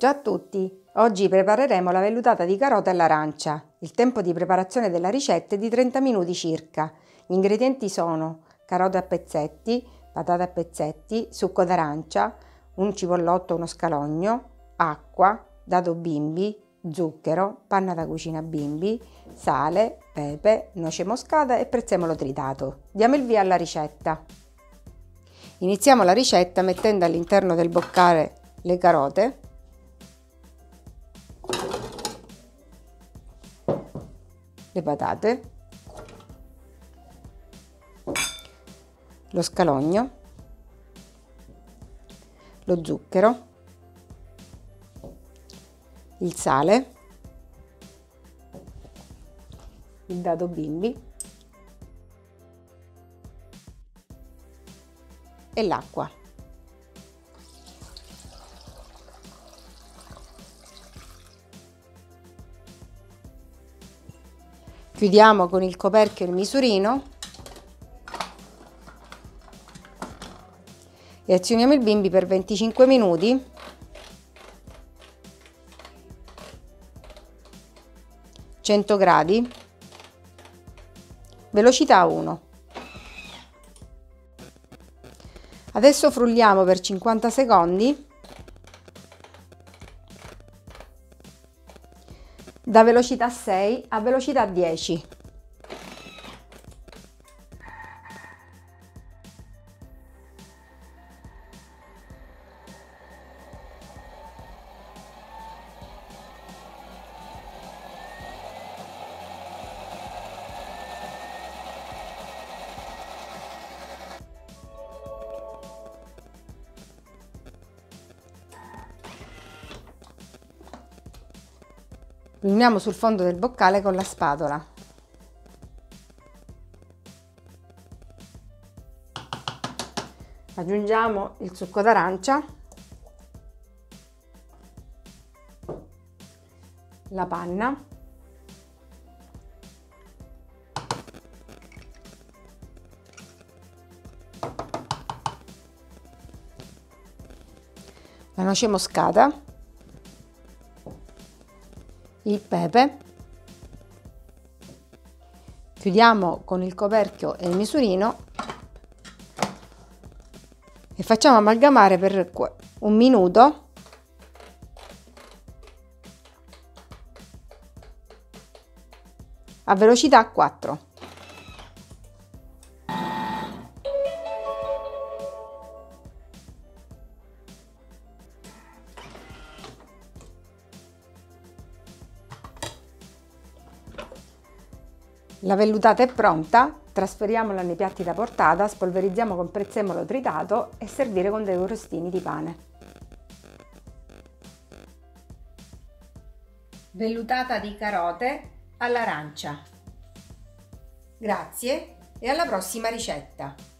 Ciao a tutti! Oggi prepareremo la vellutata di carote all'arancia. Il tempo di preparazione della ricetta è di 30 minuti circa. Gli ingredienti sono carote a pezzetti, patate a pezzetti, succo d'arancia, un cipollotto, uno scalogno, acqua, dado bimbi, zucchero, panna da cucina bimbi, sale, pepe, noce moscata e prezzemolo tritato. Diamo il via alla ricetta. Iniziamo la ricetta mettendo all'interno del boccale le carote, le patate, lo scalogno, lo zucchero, il sale, il dado bimbi e l'acqua. Chiudiamo con il coperchio il misurino e azioniamo il bimbi per 25 minuti . 100 gradi, velocità 1. Adesso frulliamo per 50 secondi da velocità 6 a velocità 10. Riuniamo sul fondo del boccale con la spatola. Aggiungiamo il succo d'arancia, la panna, la noce moscata, il pepe, chiudiamo con il coperchio e il misurino e facciamo amalgamare per un minuto a velocità 4. La vellutata è pronta, trasferiamola nei piatti da portata, spolverizziamo con prezzemolo tritato e servire con dei crostini di pane. Vellutata di carote all'arancia. Grazie e alla prossima ricetta!